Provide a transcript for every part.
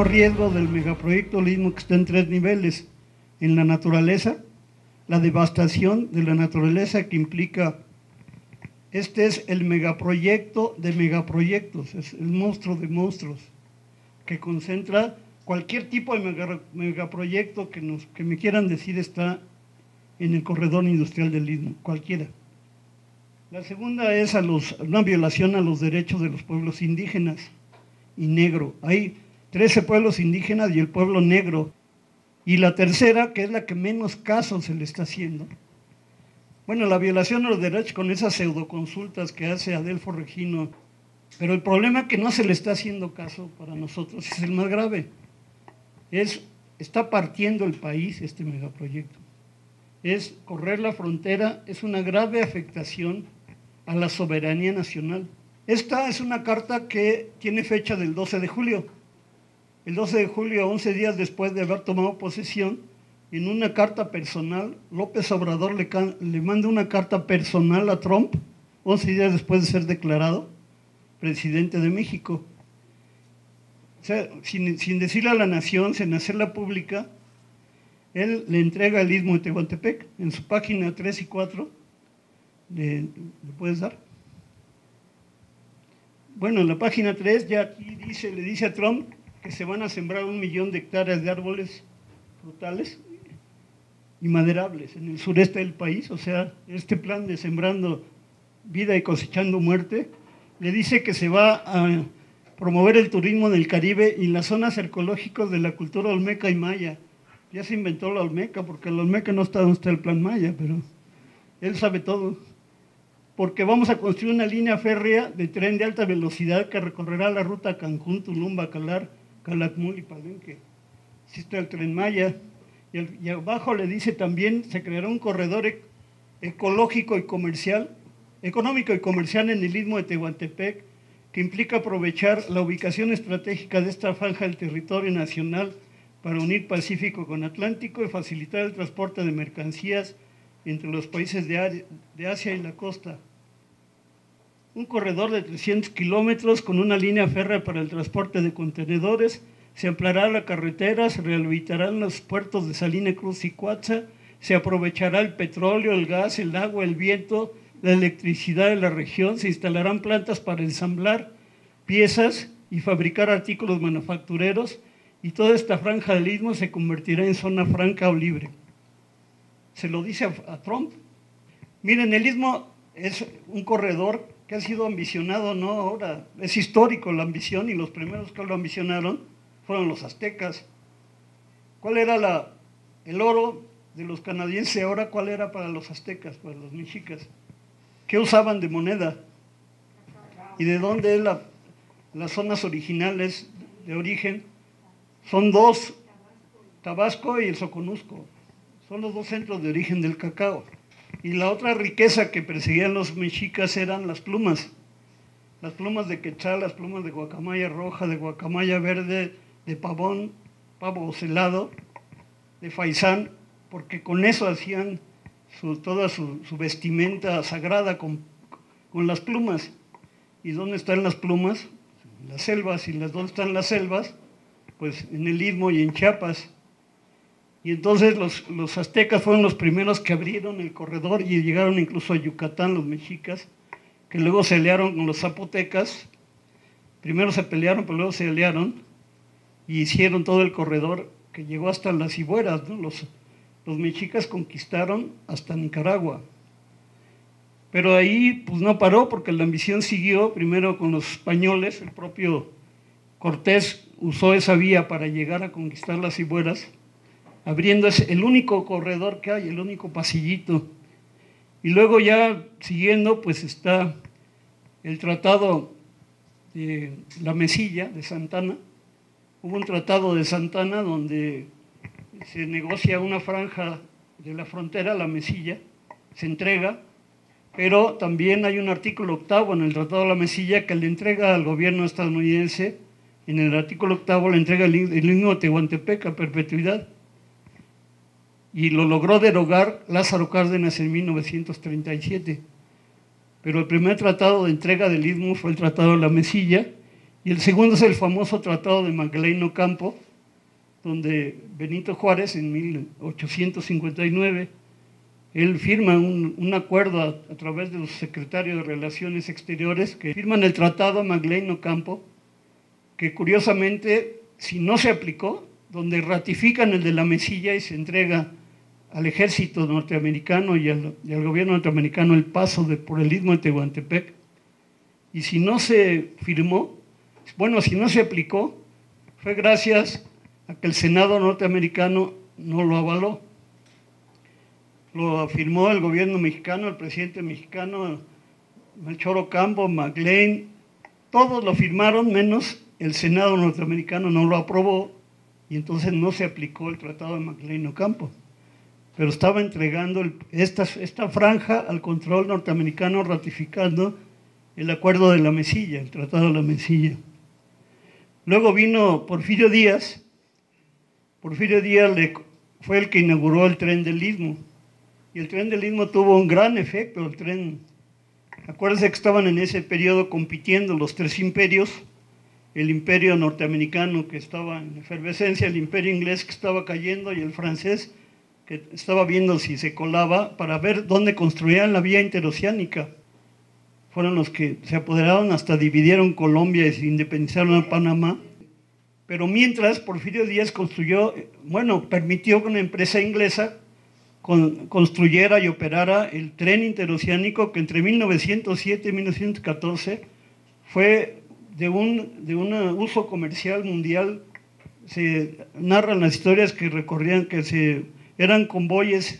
único riesgo del megaproyecto del Istmo que está en 3 niveles: en la naturaleza, la devastación de la naturaleza que implica. Este es el megaproyecto de megaproyectos, es el monstruo de monstruos, que concentra cualquier tipo de megaproyecto que me quieran decir está en el corredor industrial del Istmo, cualquiera. La segunda es una violación a los derechos de los pueblos indígenas y negro. Hay 13 pueblos indígenas y el pueblo negro. Y la tercera, que es la que menos caso se le está haciendo. Bueno, la violación a los derechos con esas pseudoconsultas que hace Adelfo Regino, pero el problema que no se le está haciendo caso para nosotros es el más grave. Está partiendo el país este megaproyecto. Es correr la frontera, es una grave afectación a la soberanía nacional. Esta es una carta que tiene fecha del 12 de julio. El 12 de julio, 11 días después de haber tomado posesión, en una carta personal, López Obrador le manda una carta personal a Trump, 11 días después de ser declarado presidente de México. O sea, sin decirle a la nación, sin hacerla pública, él le entrega el Istmo de Tehuantepec. En su página 3 y 4, ¿le puedes dar? Bueno, en la página 3 ya aquí le dice a Trump que se van a sembrar 1 millón de hectáreas de árboles frutales y maderables en el sureste del país. O sea, este plan de sembrando vida y cosechando muerte, le dice que se va a promover el turismo en el Caribe y las zonas arqueológicas de la cultura olmeca y maya. Ya se inventó la olmeca, porque la olmeca no está donde está el plan maya, pero él sabe todo. Porque vamos a construir una línea férrea de tren de alta velocidad que recorrerá la ruta Cancún, Tulum, Bacalar, Calakmul y Palenque. Existe el tren maya. Y abajo le dice también, se creará un corredor ecológico y comercial, económico y comercial en el Istmo de Tehuantepec, que implica aprovechar la ubicación estratégica de esta franja del territorio nacional para unir Pacífico con Atlántico y facilitar el transporte de mercancías entre los países de Asia y la costa. Un corredor de 300 kilómetros con una línea férrea para el transporte de contenedores. Se ampliará la carretera, se rehabilitarán los puertos de Salina Cruz y Cuatza, se aprovechará el petróleo, el gas, el agua, el viento, la electricidad de la región, se instalarán plantas para ensamblar piezas y fabricar artículos manufactureros, y toda esta franja del Istmo se convertirá en zona franca o libre. Se lo dice a Trump. Miren, el Istmo es un corredor que ha sido ambicionado, no ahora, es histórico la ambición, y los primeros que lo ambicionaron fueron los aztecas. ¿Cuál era el oro de los canadienses ahora? ¿Cuál era para los aztecas, para los mexicas? ¿Qué usaban de moneda? ¿Y de dónde es las zonas originales de origen? Son 2, Tabasco y el Soconusco. Son los 2 centros de origen del cacao. Y la otra riqueza que perseguían los mexicas eran las plumas. Las plumas de quetzal, las plumas de guacamaya roja, de guacamaya verde, de pavón, pavo celado, de faisán, porque con eso hacían toda su vestimenta sagrada con las plumas. ¿Y dónde están las plumas? En las selvas. ¿Y dónde están las selvas? Pues en el Istmo y en Chiapas. Y entonces los aztecas fueron los primeros que abrieron el corredor y llegaron incluso a Yucatán, los mexicas, que luego se aliaron con los zapotecas. Primero se pelearon, pero luego se aliaron y hicieron todo el corredor que llegó hasta las Cibueras, ¿no? Los mexicas conquistaron hasta Nicaragua. Pero ahí pues no paró, porque la ambición siguió primero con los españoles. El propio Cortés usó esa vía para llegar a conquistar las Cibueras, abriendo el único corredor que hay, el único pasillito. Y luego ya siguiendo pues está el tratado de la Mesilla de Santana. Hubo un tratado de Santana donde se negocia una franja de la frontera, la Mesilla, se entrega, pero también hay un artículo 8 en el Tratado de la Mesilla que le entrega al gobierno estadounidense, en el artículo 8 le entrega el Istmo de Tehuantepec a perpetuidad, y lo logró derogar Lázaro Cárdenas en 1937. Pero el primer tratado de entrega del Istmo fue el Tratado de la Mesilla, Y el segundo es el famoso Tratado de Magdalena Ocampo, donde Benito Juárez en 1859, él firma un acuerdo a través de los secretarios de Relaciones Exteriores que firman el Tratado de Magdalena Ocampo, que curiosamente, si no se aplicó, donde ratifican el de la Mesilla y se entrega al ejército norteamericano y al gobierno norteamericano el paso por el istmo de Tehuantepec, y si no se firmó, bueno, si no se aplicó, fue gracias a que el Senado norteamericano no lo avaló. Lo afirmó el gobierno mexicano, el presidente mexicano, Melchor Ocampo, McLean, todos lo firmaron, menos el Senado norteamericano no lo aprobó, y entonces no se aplicó el Tratado de Magdalena Ocampo. Pero estaba entregando esta franja al control norteamericano, ratificando el acuerdo de la Mesilla, el Tratado de la Mesilla. Luego vino Porfirio Díaz. Porfirio Díaz fue el que inauguró el tren del Istmo. Y el tren del Istmo tuvo un gran efecto. El tren, acuérdense que estaban en ese periodo compitiendo los tres imperios: el imperio norteamericano, que estaba en efervescencia, el imperio inglés, que estaba cayendo, y el francés, que estaba viendo si se colaba para ver dónde construían la vía interoceánica. Fueron los que se apoderaron, hasta dividieron Colombia y se independizaron a Panamá. Pero mientras, Porfirio Díaz permitió que una empresa inglesa construyera y operara el tren interoceánico, que entre 1907 y 1914 fue de un uso comercial mundial. Se narran las historias que recorrían, eran convoyes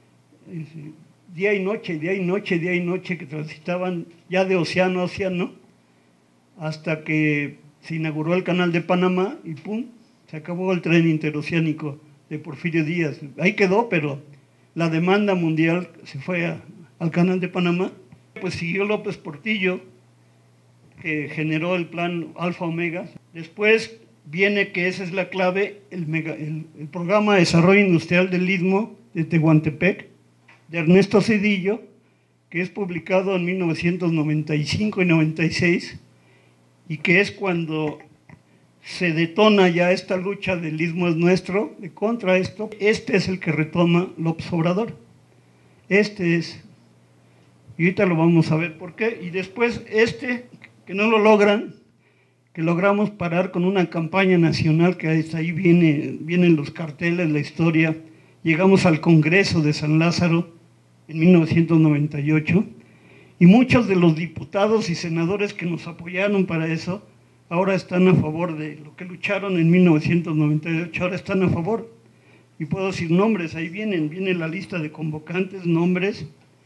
día y noche, día y noche, día y noche, que transitaban ya de océano a océano, hasta que se inauguró el canal de Panamá y ¡pum!, se acabó el tren interoceánico de Porfirio Díaz. Ahí quedó, pero la demanda mundial se fue al canal de Panamá. Pues siguió López Portillo, que generó el plan Alfa Omega. Después viene, que esa es la clave, el programa de desarrollo industrial del Istmo de Tehuantepec, de Ernesto Zedillo, que es publicado en 1995 y 96, y que es cuando se detona ya esta lucha del Istmo es nuestro, de contra esto. Este es el que retoma López Obrador. Este es, y ahorita lo vamos a ver por qué. Y después que no lo logran, que logramos parar con una campaña nacional, que ahí vienen los carteles, la historia. Llegamos al Congreso de San Lázaro en 1998, y muchos de los diputados y senadores que nos apoyaron para eso, ahora están a favor de lo que lucharon en 1998, ahora están a favor. Y puedo decir nombres, ahí viene la lista de convocantes, nombres,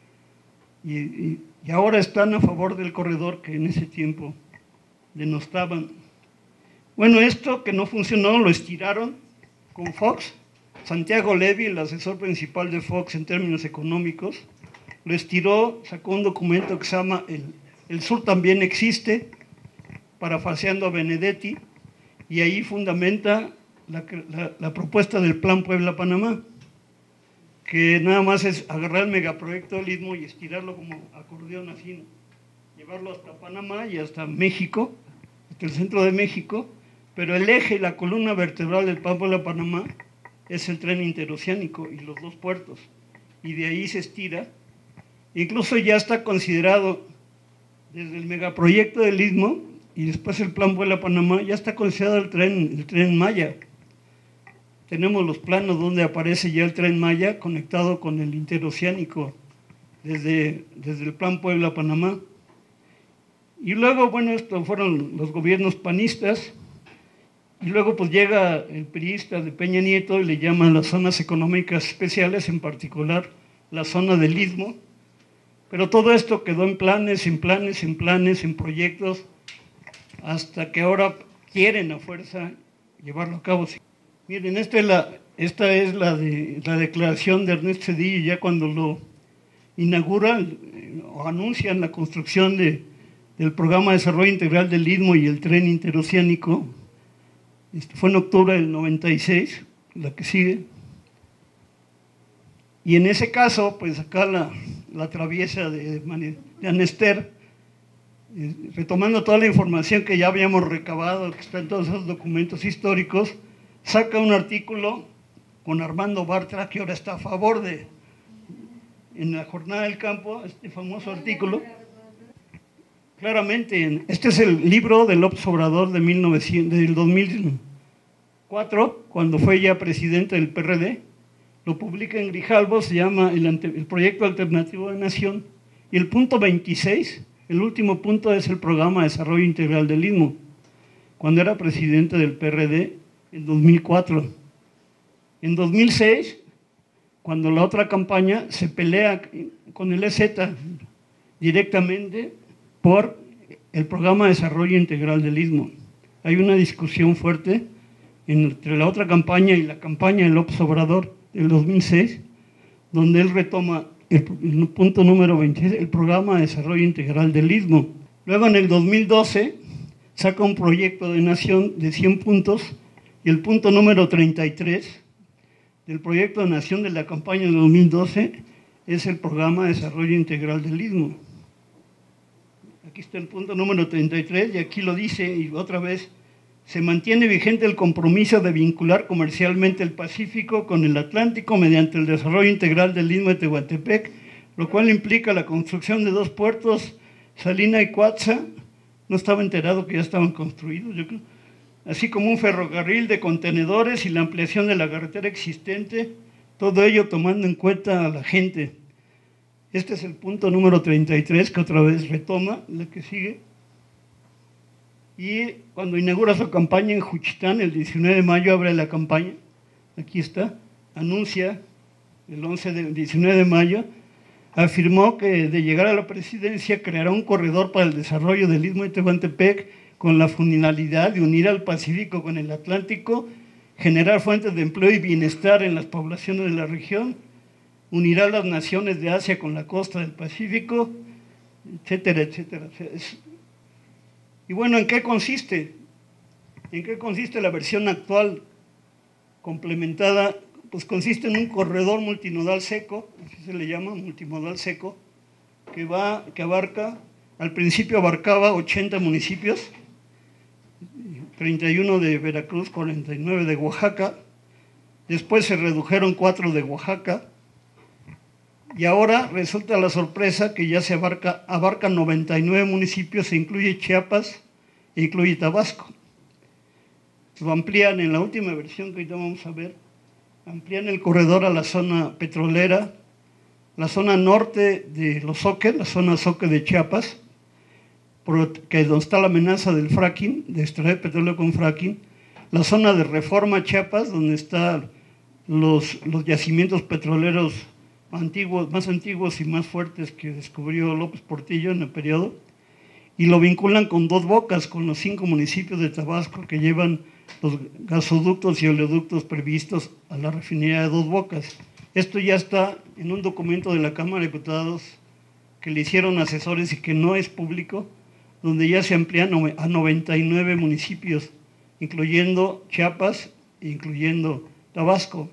y ahora están a favor del corredor que en ese tiempo denostaban. Bueno, esto que no funcionó lo estiraron con Fox. Santiago Levy, el asesor principal de Fox en términos económicos, lo estiró, sacó un documento que se llama El Sur también existe, parafaseando a Benedetti, y ahí fundamenta la propuesta del Plan Puebla-Panamá, que nada más es agarrar el megaproyecto del Istmo y estirarlo como acordeón así, ¿no? Llevarlo hasta Panamá y hasta México, hasta el centro de México, pero el eje y la columna vertebral del Plan Puebla-Panamá es el tren interoceánico y los dos puertos, y de ahí se estira. Incluso ya está considerado desde el megaproyecto del Istmo y después el Plan Puebla-Panamá, ya está considerado el tren Maya. Tenemos los planos donde aparece ya el tren Maya conectado con el interoceánico desde el Plan Puebla-Panamá. Y luego, bueno, estos fueron los gobiernos panistas, y luego pues llega el priista de Peña Nieto y le llaman las zonas económicas especiales, en particular la zona del Istmo. Pero todo esto quedó en planes, en proyectos, hasta que ahora quieren a fuerza llevarlo a cabo. Miren, esta es la declaración de Ernesto Zedillo, ya cuando lo inauguran o anuncian la construcción del Programa de Desarrollo Integral del Istmo y el tren interoceánico. Fue en octubre del 96, la que sigue. Y en ese caso, pues acá la traviesa de Anester, retomando toda la información que ya habíamos recabado, que está en todos esos documentos históricos, saca un artículo con Armando Bartra, que ahora está a favor de, en la Jornada del Campo, este famoso artículo. Claramente, este es el libro de López Obrador del 2004, cuando fue ya presidente del PRD, lo publica en Grijalbo, se llama el Proyecto Alternativo de Nación, y el punto 26, el último punto, es el Programa de Desarrollo Integral del Istmo, cuando era presidente del PRD en 2004. En 2006, cuando la otra campaña se pelea con el EZ directamente por el Programa de Desarrollo Integral del Istmo. Hay una discusión fuerte entre la otra campaña y la campaña de López Obrador del 2006, donde él retoma el punto número 26, el Programa de Desarrollo Integral del Istmo. Luego, en el 2012, saca un proyecto de nación de 100 puntos, y el punto número 33 del proyecto de nación de la campaña del 2012 es el Programa de Desarrollo Integral del Istmo. Aquí está el punto número 33, y aquí lo dice, y otra vez: se mantiene vigente el compromiso de vincular comercialmente el Pacífico con el Atlántico mediante el desarrollo integral del Istmo de Tehuantepec, lo cual implica la construcción de 2 puertos, Salina y Cuatza. No estaba enterado que ya estaban construidos, yo creo. Así como un ferrocarril de contenedores y la ampliación de la carretera existente, todo ello tomando en cuenta a la gente. Este es el punto número 33, que otra vez retoma, la que sigue. Y cuando inaugura su campaña en Juchitán, el 19 de mayo, abre la campaña, aquí está, anuncia el 19 de mayo, afirmó que de llegar a la presidencia creará un corredor para el desarrollo del Istmo de Tehuantepec con la finalidad de unir al Pacífico con el Atlántico, generar fuentes de empleo y bienestar en las poblaciones de la región, unirá a las naciones de Asia con la costa del Pacífico, etcétera, etcétera. Y bueno, ¿en qué consiste? ¿En qué consiste la versión actual complementada? Pues consiste en un corredor multinodal seco, así se le llama, multimodal seco, que abarca, al principio abarcaba 80 municipios, 31 de Veracruz, 49 de Oaxaca, después se redujeron 4 de Oaxaca, y ahora resulta la sorpresa que ya se abarca 99 municipios, se incluye Chiapas e incluye Tabasco. Lo amplían en la última versión que ahorita vamos a ver, amplían el corredor a la zona petrolera, la zona norte de Los Zoques, la zona Zoque de Chiapas, que es donde está la amenaza del fracking, de extraer petróleo con fracking, la zona de Reforma Chiapas, donde están los yacimientos petroleros más antiguos y más fuertes que descubrió López Portillo en el periodo, y lo vinculan con Dos Bocas, con los 5 municipios de Tabasco que llevan los gasoductos y oleoductos previstos a la refinería de Dos Bocas. Esto ya está en un documento de la Cámara de Diputados que le hicieron asesores y que no es público, donde ya se amplían a 99 municipios, incluyendo Chiapas e incluyendo Tabasco.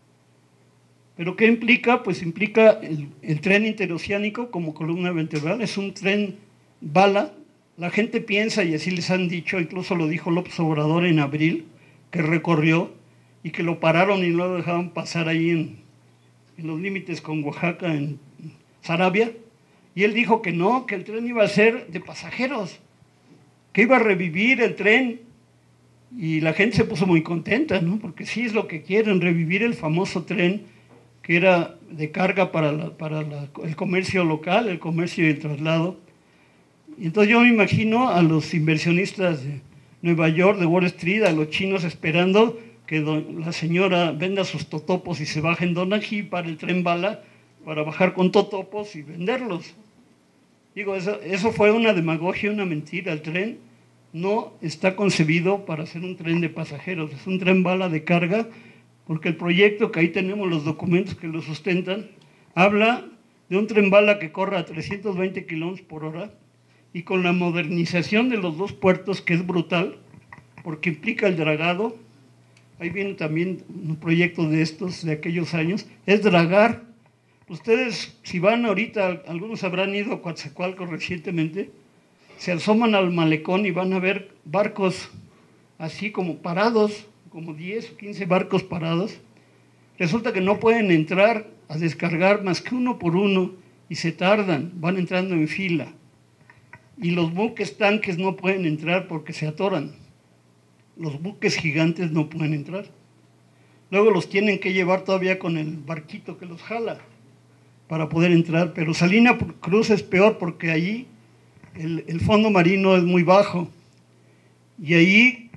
¿Pero qué implica? Pues implica el tren interoceánico como columna vertebral. Es un tren bala. La gente piensa, y así les han dicho, incluso lo dijo López Obrador en abril, que recorrió y que lo pararon y no lo dejaban pasar ahí en los límites con Oaxaca, en Sarabia. Y él dijo que no, que el tren iba a ser de pasajeros, que iba a revivir el tren. Y la gente se puso muy contenta, ¿no? Porque sí es lo que quieren, revivir el famoso tren que era de carga para el comercio local, el comercio y el traslado. Y entonces yo me imagino a los inversionistas de Nueva York, de Wall Street, a los chinos esperando que la señora venda sus totopos y se baje en Donají para el tren bala, para bajar con totopos y venderlos. Digo, eso fue una demagogia, una mentira. El tren no está concebido para ser un tren de pasajeros, es un tren bala de carga, porque el proyecto, que ahí tenemos los documentos que lo sustentan, habla de un tren bala que corra a 320 kilómetros por hora, y con la modernización de los 2 puertos, que es brutal, porque implica el dragado. Ahí viene también un proyecto de estos, de aquellos años, es dragar. Ustedes, si van ahorita, algunos habrán ido a Coatzacoalcos recientemente, se asoman al malecón y van a ver barcos así como parados, como 10 o 15 barcos parados. Resulta que no pueden entrar a descargar más que uno por uno y se tardan, van entrando en fila. Y los buques tanques no pueden entrar porque se atoran. Los buques gigantes no pueden entrar. Luego los tienen que llevar todavía con el barquito que los jala para poder entrar. Pero Salina Cruz es peor porque allí el fondo marino es muy bajo. Y ahí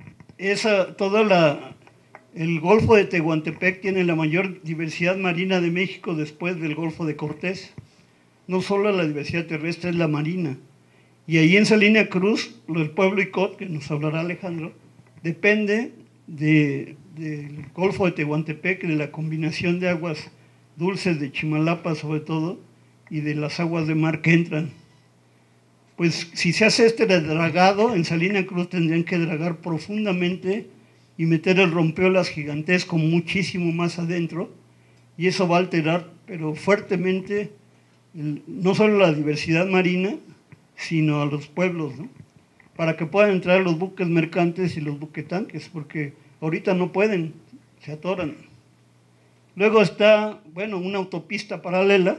el Golfo de Tehuantepec tiene la mayor diversidad marina de México después del Golfo de Cortés. No solo la diversidad terrestre, es la marina. Y ahí en Salina Cruz, el pueblo Icot, que nos hablará Alejandro, depende del Golfo de Tehuantepec, de la combinación de aguas dulces de Chimalapa sobre todo, y de las aguas de mar que entran. Pues si se hace este dragado, en Salina Cruz tendrían que dragar profundamente y meter el rompeolas gigantesco muchísimo más adentro, y eso va a alterar, pero fuertemente, no solo la diversidad marina, sino a los pueblos, ¿no? Para que puedan entrar los buques mercantes y los buquetanques, porque ahorita no pueden, se atoran. Luego está, bueno, una autopista paralela,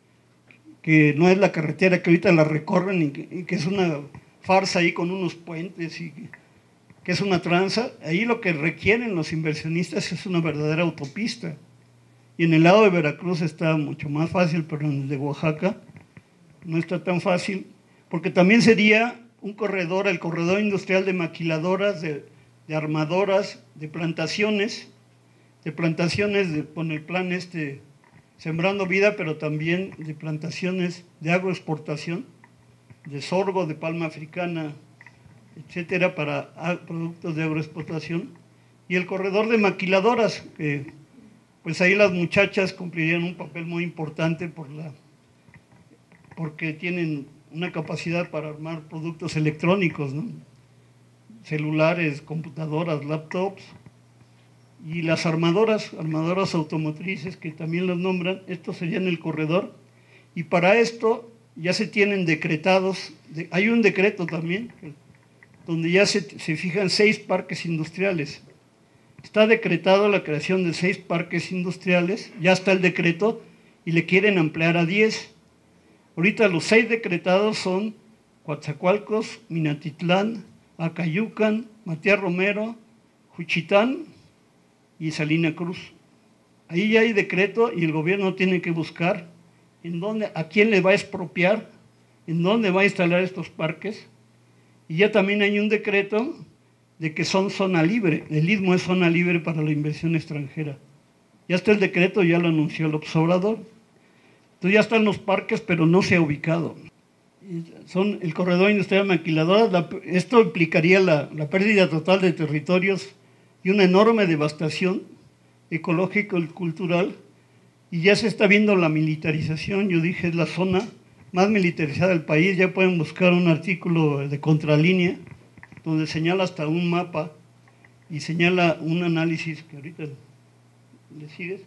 que no es la carretera que ahorita la recorren y que es una farsa ahí con unos puentes y que es una tranza. Ahí lo que requieren los inversionistas es una verdadera autopista. Y en el lado de Veracruz está mucho más fácil, pero en el de Oaxaca no está tan fácil, porque también sería un corredor, el corredor industrial de maquiladoras, de armadoras, de plantaciones con el plan Sembrando Vida, pero también de plantaciones de agroexportación, de sorgo, de palma africana, etcétera, para productos de agroexportación. Y el corredor de maquiladoras, que pues ahí las muchachas cumplirían un papel muy importante porque tienen una capacidad para armar productos electrónicos, ¿no? Celulares, computadoras, laptops. Y las armadoras automotrices, que también las nombran, esto sería en el corredor. Y para esto ya se tienen decretados, hay un decreto también, donde ya se fijan 6 parques industriales. Está decretado la creación de 6 parques industriales, ya está el decreto, y le quieren ampliar a 10. Ahorita los 6 decretados son Coatzacoalcos, Minatitlán, Acayucan, Matías Romero, Juchitán y Salina Cruz. Ahí ya hay decreto y el gobierno tiene que buscar a quién le va a expropiar, en dónde va a instalar estos parques. Y ya también hay un decreto de que son zona libre. El Istmo es zona libre para la inversión extranjera. Ya está el decreto, ya lo anunció el Obrador. Entonces ya están los parques, pero no se ha ubicado. Son el corredor industrial maquiladora. Esto implicaría la pérdida total de territorios y una enorme devastación ecológica y cultural. Y ya se está viendo la militarización. Yo dije, es la zona más militarizada del país. Ya pueden buscar un artículo de Contralínea donde señala hasta un mapa y señala un análisis que ahorita le sigues.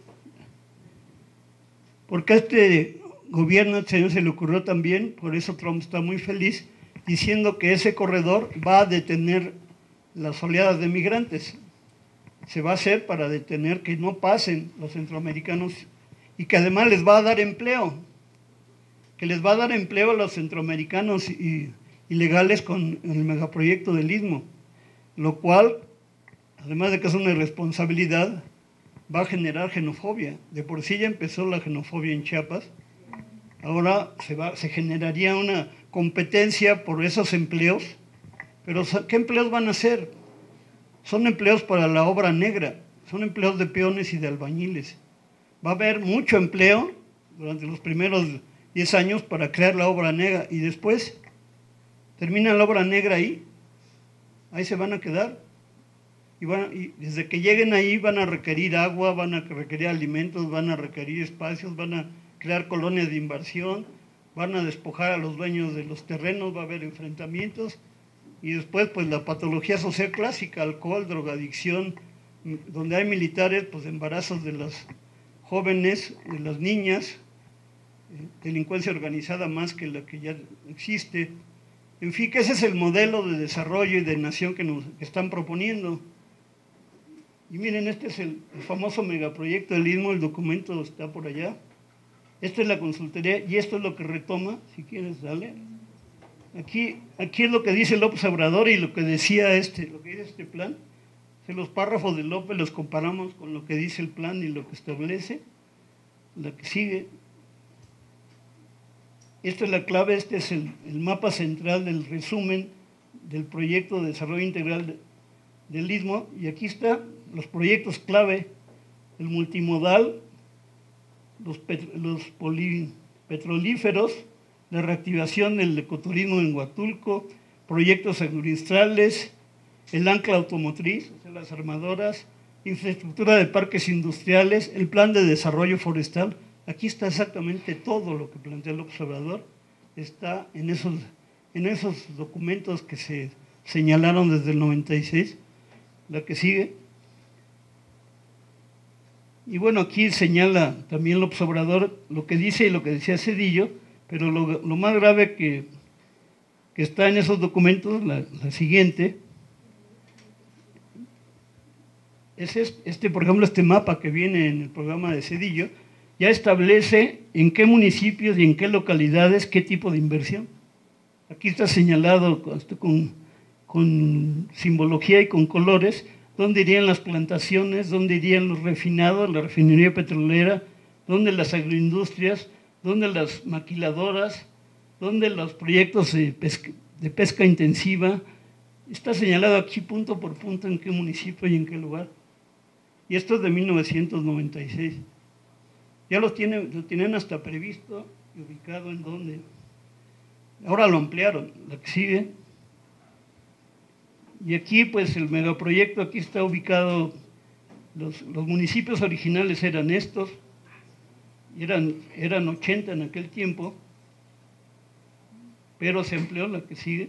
Porque a este gobierno, este señor se le ocurrió también, por eso Trump está muy feliz, diciendo que ese corredor va a detener las oleadas de migrantes. Se va a hacer para detener que no pasen los centroamericanos y que además les va a dar empleo. Que les va a dar empleo a los centroamericanos ilegales con el megaproyecto del Istmo. Lo cual, además de que es una irresponsabilidad, va a generar xenofobia. De por sí ya empezó la xenofobia en Chiapas. Ahora se generaría una competencia por esos empleos. Pero ¿qué empleos van a ser? Son empleos para la obra negra. Son empleos de peones y de albañiles. Va a haber mucho empleo durante los primeros 10 años para crear la obra negra. Y después termina la obra negra ahí. Ahí se van a quedar. Y desde que lleguen ahí van a requerir agua, van a requerir alimentos, van a requerir espacios, van a crear colonias de inversión, van a despojar a los dueños de los terrenos, va a haber enfrentamientos y después pues la patología social clásica, alcohol, drogadicción, donde hay militares, pues embarazos de las jóvenes, de las niñas, delincuencia organizada más que la que ya existe, En fin, que ese es el modelo de desarrollo y de nación que nos están proponiendo. Y miren, este es el famoso megaproyecto del Istmo, el documento está por allá. Esta es la consultoría y esto es lo que retoma, si quieres, dale. Aquí es lo que dice López Obrador y lo que decía lo que dice este plan. Los párrafos de López los comparamos con lo que dice el plan y lo que establece. La que sigue. Esta es la clave, este es el mapa central del resumen del proyecto de desarrollo integral del Istmo. Y aquí están los proyectos clave, el multimodal, los petrolíferos, la reactivación del ecoturismo en Huatulco, proyectos agroindustriales, el ancla automotriz, o sea, las armadoras, infraestructura de parques industriales, el plan de desarrollo forestal. Aquí está exactamente todo lo que plantea el observador, está en esos documentos que se señalaron desde el 96, la que sigue. Y bueno, aquí señala también el observador lo que dice y lo que decía Zedillo, pero lo más grave que está en esos documentos, la siguiente, es por ejemplo, este mapa que viene en el programa de Zedillo, ya establece en qué municipios y en qué localidades, qué tipo de inversión. Aquí está señalado con simbología y con colores, dónde irían las plantaciones, dónde irían los refinados, la refinería petrolera, dónde las agroindustrias, dónde las maquiladoras, dónde los proyectos de pesca intensiva. Está señalado aquí punto por punto en qué municipio y en qué lugar. Y esto es de 1996. Ya lo tienen hasta previsto y ubicado en dónde. Ahora lo ampliaron, la que sigue. Y aquí pues el megaproyecto, aquí está ubicado, los municipios originales eran estos, eran 80 en aquel tiempo, pero se amplió, la que sigue.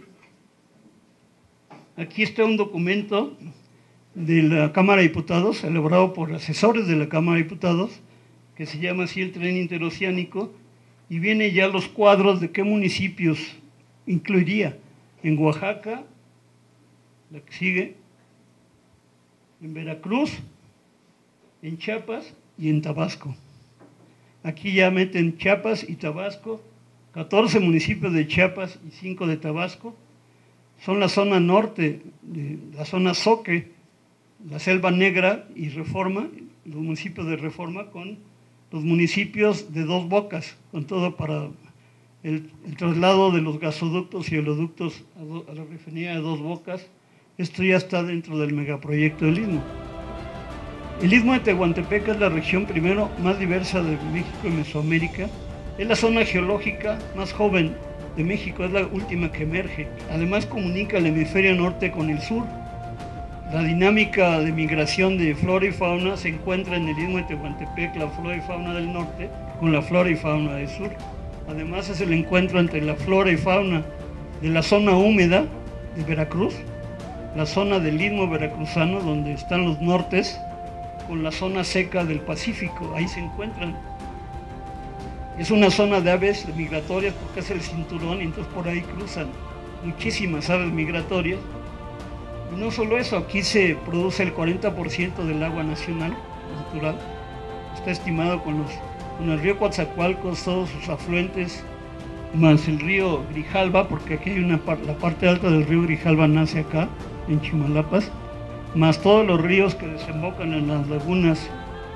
Aquí está un documento de la Cámara de Diputados, elaborado por asesores de la Cámara de Diputados, que se llama así el Tren Interoceánico, y viene ya los cuadros de qué municipios incluiría. En Oaxaca, la que sigue, en Veracruz, en Chiapas y en Tabasco. Aquí ya meten Chiapas y Tabasco, 14 municipios de Chiapas y 5 de Tabasco. Son la zona norte, la zona Zoque, la Selva Negra y Reforma, los municipios de Reforma con los municipios de Dos Bocas, con todo para el traslado de los gasoductos y oleoductos a la refinería de Dos Bocas. Esto ya está dentro del megaproyecto del Istmo. El Istmo de Tehuantepec es la región primero más diversa de México y Mesoamérica. Es la zona geológica más joven de México, es la última que emerge. Además comunica el hemisferio norte con el sur. La dinámica de migración de flora y fauna se encuentra en el Istmo de Tehuantepec, la flora y fauna del norte, con la flora y fauna del sur. Además es el encuentro entre la flora y fauna de la zona húmeda de Veracruz, la zona del Istmo veracruzano, donde están los nortes, con la zona seca del Pacífico, ahí se encuentran. Es una zona de aves migratorias porque es el cinturón y entonces por ahí cruzan muchísimas aves migratorias. Y no solo eso, aquí se produce el 40% del agua nacional, natural. Está estimado con el río Coatzacoalcos, todos sus afluentes, más el río Grijalva, porque aquí hay la parte alta del río Grijalva nace acá, en Chimalapas, más todos los ríos que desembocan en las lagunas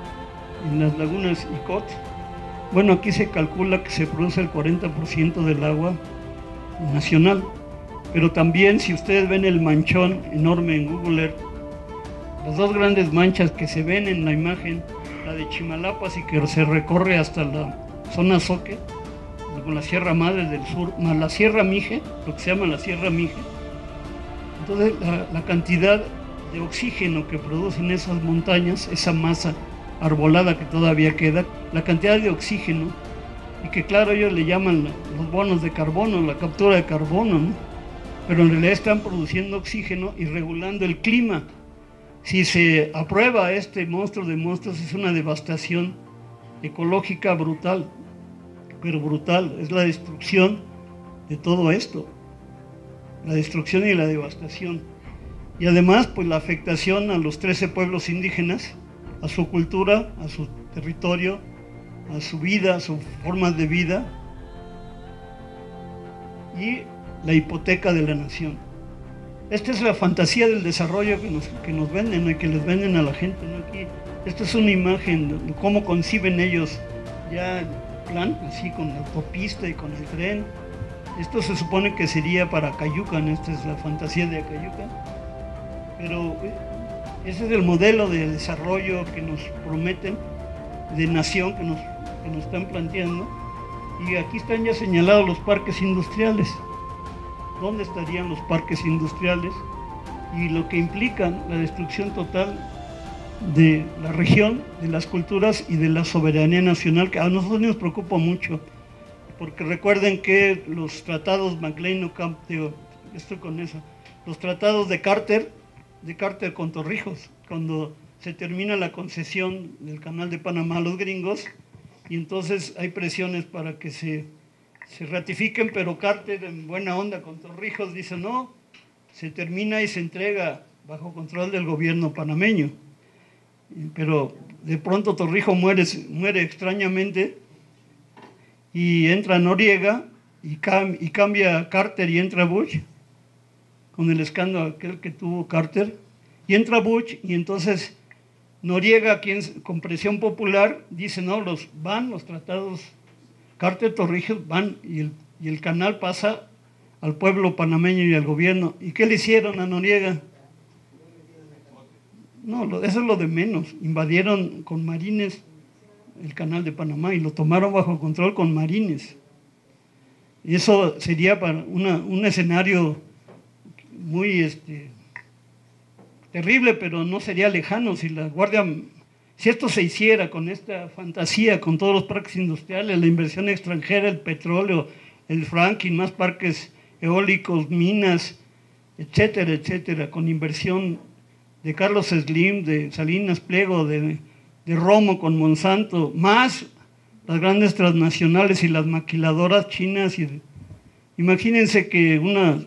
Icot. Bueno, aquí se calcula que se produce el 40% del agua nacional, pero también si ustedes ven el manchón enorme en Google Earth, las dos grandes manchas que se ven en la imagen, la de Chimalapas y que se recorre hasta la zona Zoque, con la Sierra Madre del Sur, más la Sierra Mije, lo que se llama la Sierra Mije. Entonces la cantidad de oxígeno que producen esas montañas, esa masa arbolada que todavía queda, la cantidad de oxígeno, y que claro ellos le llaman los bonos de carbono, la captura de carbono, ¿no? Pero en realidad están produciendo oxígeno y regulando el clima. Si se aprueba este monstruo de monstruos, es una devastación ecológica brutal, pero brutal, es la destrucción de todo esto. la destrucción y la devastación. Y además, pues la afectación a los 13 pueblos indígenas, a su cultura, a su territorio, a su vida, a sus formas de vida, y la hipoteca de la nación. Esta es la fantasía del desarrollo que nos venden, ¿no? Y que les venden a la gente, ¿no? Aquí, esta es una imagen de cómo conciben ellos ya el plan, así con la autopista y con el tren. Esto se supone que sería para Acayucan, esta es la fantasía de Acayucan, pero ese es el modelo de desarrollo que nos prometen, de nación que nos están planteando. Y aquí están ya señalados los parques industriales. ¿Dónde estarían los parques industriales? Y lo que implican la destrucción total de la región, de las culturas y de la soberanía nacional, que a nosotros nos preocupa mucho, porque recuerden que los tratados McLean-Ocamp, estoy con eso, los tratados de Carter con Torrijos, cuando se termina la concesión del Canal de Panamá a los gringos, y entonces hay presiones para que se ratifiquen, pero Carter, en buena onda con Torrijos, dice no, se termina y se entrega bajo control del gobierno panameño. Pero de pronto Torrijos muere extrañamente y entra Noriega y cambia Carter y entra Bush, con el escándalo aquel que tuvo Carter, y entra Bush y entonces Noriega, con presión popular, dice no, los tratados Carter, Torrijos van y el canal pasa al pueblo panameño y al gobierno. ¿Y qué le hicieron a Noriega? No, eso es lo de menos. Invadieron con marines el canal de Panamá y lo tomaron bajo control con marines. Y eso sería para un escenario muy terrible, pero no sería lejano si esto se hiciera con esta fantasía, con todos los parques industriales, la inversión extranjera, el petróleo, el fracking, más parques eólicos, minas, etcétera, etcétera, con inversión de Carlos Slim, de Salinas Pliego, de Romo con Monsanto, más las grandes transnacionales y las maquiladoras chinas. Imagínense que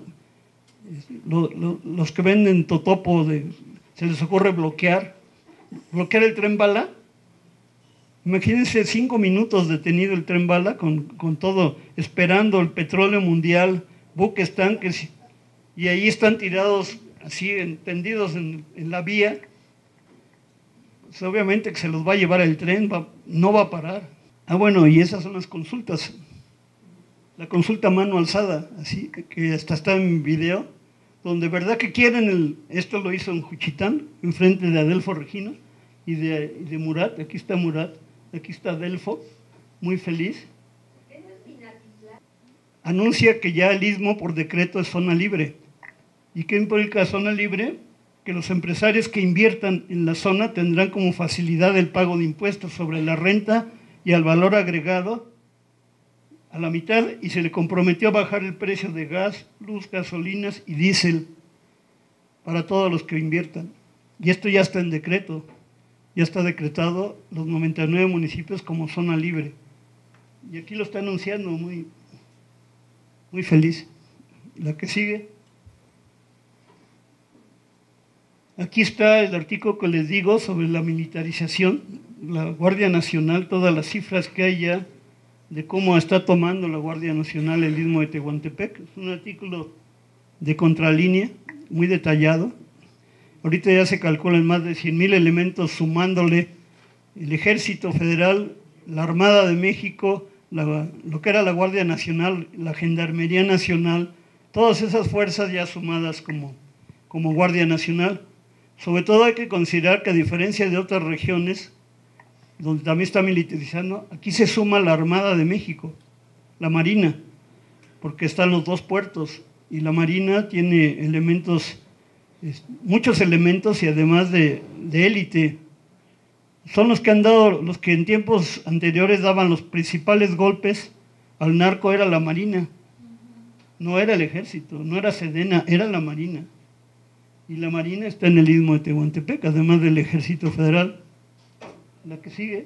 los que venden totopo, se les ocurre bloquear el tren bala. Imagínense 5 minutos detenido el tren bala con todo, esperando el petróleo mundial, buques, tanques, y ahí están tirados así, tendidos en la vía. Pues obviamente que se los va a llevar el tren, no va a parar. Bueno, y esas son las consultas. La consulta a mano alzada, así que hasta está en video, donde verdad que quieren, esto lo hizo en Juchitán, enfrente de Adelfo Regina y de Murat. Aquí está Murat, aquí está Adelfo, muy feliz. Anuncia que ya el Istmo por decreto es zona libre. ¿Y qué implica zona libre? Que los empresarios que inviertan en la zona tendrán como facilidad el pago de impuestos sobre la renta y al valor agregado a la mitad, y se le comprometió a bajar el precio de gas, luz, gasolinas y diésel para todos los que inviertan. Y esto ya está en decreto, ya está decretado los 99 municipios como zona libre. Y aquí lo está anunciando muy, muy feliz. La que sigue. Aquí está el artículo que les digo sobre la militarización, la Guardia Nacional, todas las cifras que hay ya de cómo está tomando la Guardia Nacional el Istmo de Tehuantepec. Es un artículo de contralínea, muy detallado. Ahorita ya se calculan más de 100,000 elementos, sumándole el Ejército Federal, la Armada de México, lo que era la Guardia Nacional, la Gendarmería Nacional, todas esas fuerzas ya sumadas como Guardia Nacional. Sobre todo hay que considerar que, a diferencia de otras regiones, donde también está militarizando, aquí se suma la Armada de México, la Marina, porque están los dos puertos, y la Marina tiene muchos elementos, y además de élite. Son los que en tiempos anteriores daban los principales golpes al narco. Era la Marina, no era el Ejército, no era Sedena, era la Marina. Y la Marina está en el Istmo de Tehuantepec, además del Ejército Federal. La que sigue.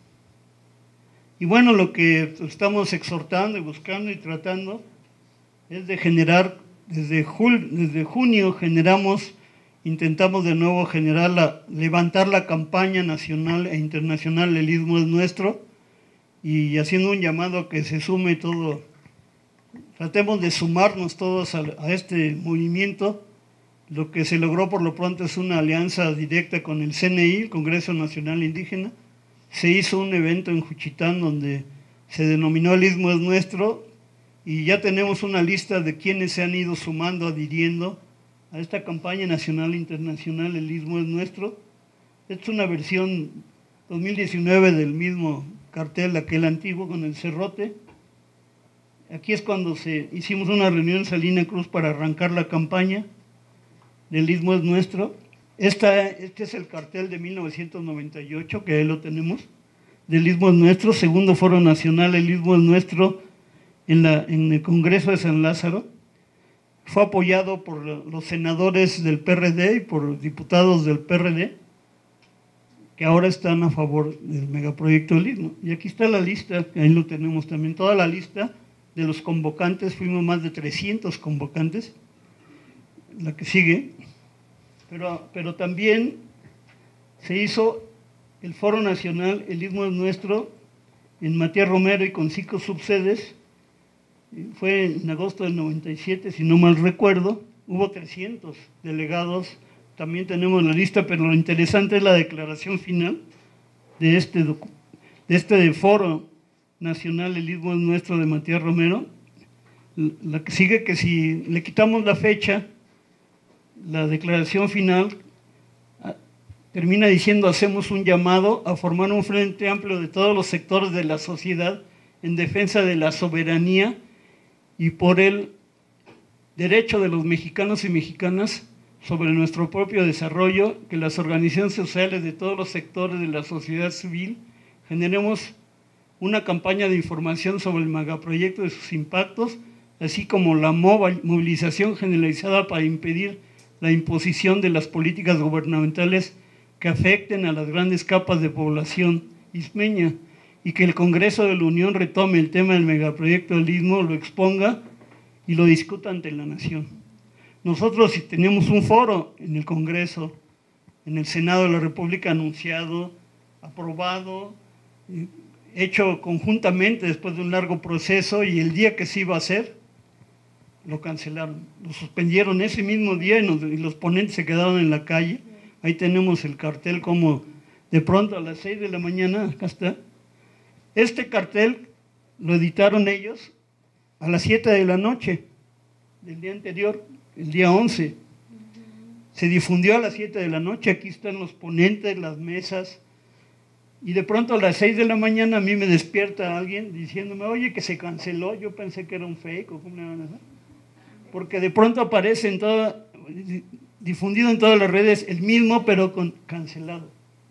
Y bueno, lo que estamos exhortando y buscando y tratando es de generar desde junio intentamos de nuevo levantar la campaña nacional e internacional El Istmo es Nuestro, y haciendo un llamado a que se sume todo, tratemos de sumarnos todos a este movimiento. Lo que se logró por lo pronto es una alianza directa con el CNI, el Congreso Nacional Indígena. Se hizo un evento en Juchitán donde se denominó El Istmo es Nuestro, y ya tenemos una lista de quienes se han ido sumando, adhiriendo a esta campaña nacional e internacional El Istmo es Nuestro. Esta es una versión 2019 del mismo cartel, aquel antiguo con el cerrote. Aquí es cuando hicimos una reunión en Salina Cruz para arrancar la campaña del Istmo es Nuestro. Este es el cartel de 1998, que ahí lo tenemos, del Istmo es Nuestro, segundo Foro Nacional El Istmo es Nuestro en el Congreso de San Lázaro. Fue apoyado por los senadores del PRD y por diputados del PRD, que ahora están a favor del megaproyecto del Istmo. Y aquí está la lista, ahí lo tenemos también, toda la lista de los convocantes. Fuimos más de 300 convocantes, la que sigue. Pero también se hizo el Foro Nacional El Istmo es Nuestro en Matías Romero y con 5 subsedes. Fue en agosto del 97, si no mal recuerdo. Hubo 300 delegados. También tenemos la lista, pero lo interesante es la declaración final de este Foro Nacional El Istmo es Nuestro de Matías Romero. La que sigue, que si le quitamos la fecha, la declaración final termina diciendo: hacemos un llamado a formar un frente amplio de todos los sectores de la sociedad en defensa de la soberanía y por el derecho de los mexicanos y mexicanas sobre nuestro propio desarrollo, que las organizaciones sociales de todos los sectores de la sociedad civil generemos una campaña de información sobre el megaproyecto y sus impactos, así como la movilización generalizada para impedir la imposición de las políticas gubernamentales que afecten a las grandes capas de población ismeña, y que el Congreso de la Unión retome el tema del megaproyecto del Istmo, lo exponga y lo discuta ante la nación. Nosotros, si tenemos un foro en el Congreso, en el Senado de la República, anunciado, aprobado, hecho conjuntamente después de un largo proceso, y el día que se iba a hacer, lo cancelaron, lo suspendieron ese mismo día, y los ponentes se quedaron en la calle. Ahí tenemos el cartel, como de pronto a las 6 de la mañana, acá está. Este cartel lo editaron ellos a las 7 de la noche del día anterior, el día 11. Se difundió a las 7 de la noche, aquí están los ponentes, las mesas, y de pronto a las 6 de la mañana a mí me despierta alguien diciéndome: oye, que se canceló. Yo pensé que era un fake, o cómo le van a hacer, porque de pronto aparece difundido en todas las redes el mismo, pero cancelado.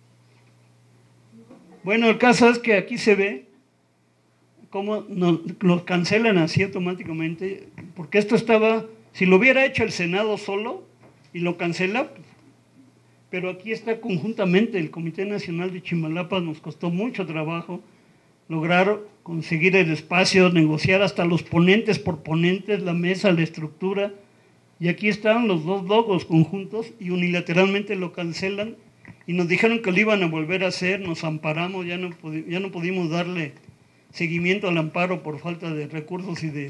Bueno, el caso es que aquí se ve cómo lo cancelan así automáticamente, porque esto estaba, si lo hubiera hecho el Senado solo y lo cancela, pero aquí está conjuntamente el Comité Nacional de Chimalapa. Nos costó mucho trabajo lograr conseguir el espacio, negociar hasta los ponentes por ponentes, la mesa, la estructura, y aquí están los dos logos conjuntos, y unilateralmente lo cancelan, y nos dijeron que lo iban a volver a hacer. Nos amparamos, ya no pudimos darle seguimiento al amparo por falta de recursos y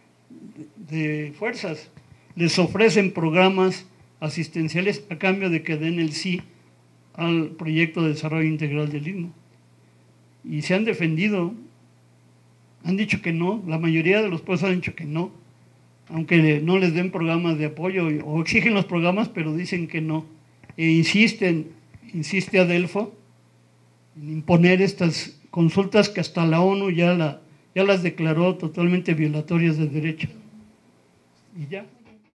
de fuerzas. Les ofrecen programas asistenciales a cambio de que den el sí al proyecto de desarrollo integral del Istmo. Y se han defendido, han dicho que no, la mayoría de los pueblos han dicho que no, aunque no les den programas de apoyo o exigen los programas, pero dicen que no. E insiste Adelfo en imponer estas consultas que hasta la ONU ya las declaró totalmente violatorias de derechos. Y ya.